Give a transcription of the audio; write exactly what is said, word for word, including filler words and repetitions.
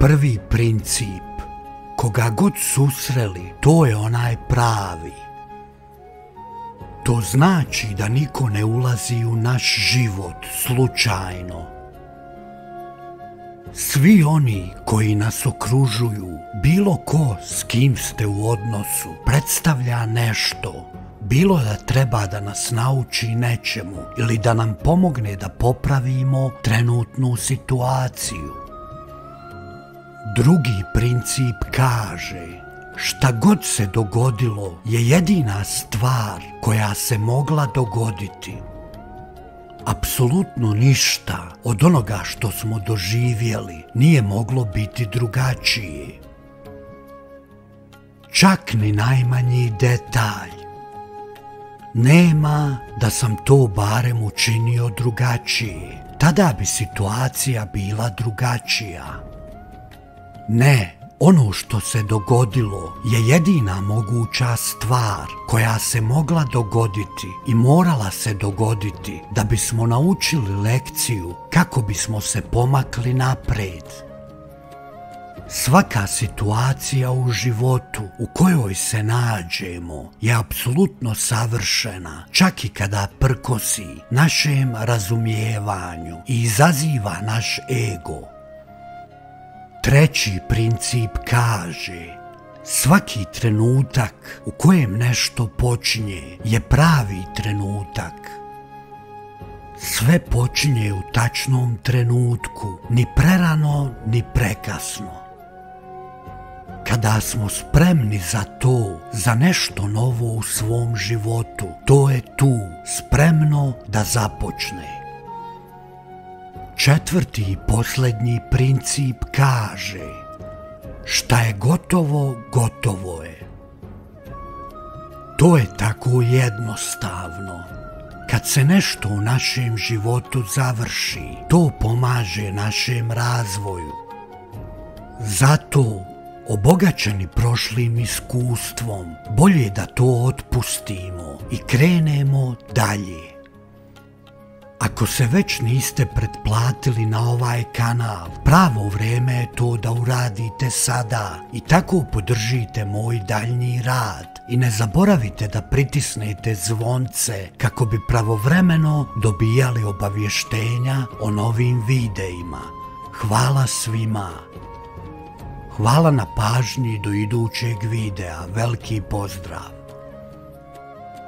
Prvi princip, koga god susreli, to je onaj pravi. To znači da niko ne ulazi u naš život slučajno. Svi oni koji nas okružuju, bilo ko s kim ste u odnosu, predstavlja nešto. Bilo da treba da nas nauči nečemu ili da nam pomogne da popravimo trenutnu situaciju. Drugi princip kaže, šta god se dogodilo je jedina stvar koja se mogla dogoditi. Apsolutno ništa od onoga što smo doživjeli nije moglo biti drugačije. Čak ni najmanji detalj. Nema da sam to barem učinio drugačije, tada bi situacija bila drugačija. Ne, ono što se dogodilo je jedina moguća stvar koja se mogla dogoditi i morala se dogoditi da bismo naučili lekciju kako bismo se pomakli naprijed. Svaka situacija u životu u kojoj se nađemo je apsolutno savršena, čak i kada prkosi našem razumijevanju i izaziva naš ego. Treći princip kaže, svaki trenutak u kojem nešto počinje je pravi trenutak. Sve počinje u tačnom trenutku, ni prerano, ni prekasno. Kada smo spremni za to, za nešto novo u svom životu, to je tu, spremno da započne. Četvrti i posljednji princip kaže, šta je gotovo, gotovo je. To je tako jednostavno. Kad se nešto u našem životu završi, to pomaže našem razvoju. Zato, obogaćeni prošlim iskustvom, bolje da to otpustimo i krenemo dalje. Ako se već niste pretplatili na ovaj kanal, pravo vrijeme je to da uradite sada i tako podržite moj daljnji rad. I ne zaboravite da pritisnete zvonce kako bi pravovremeno dobijali obavještenja o novim videima. Hvala svima. Hvala na pažnji do idućeg videa. Veliki pozdrav.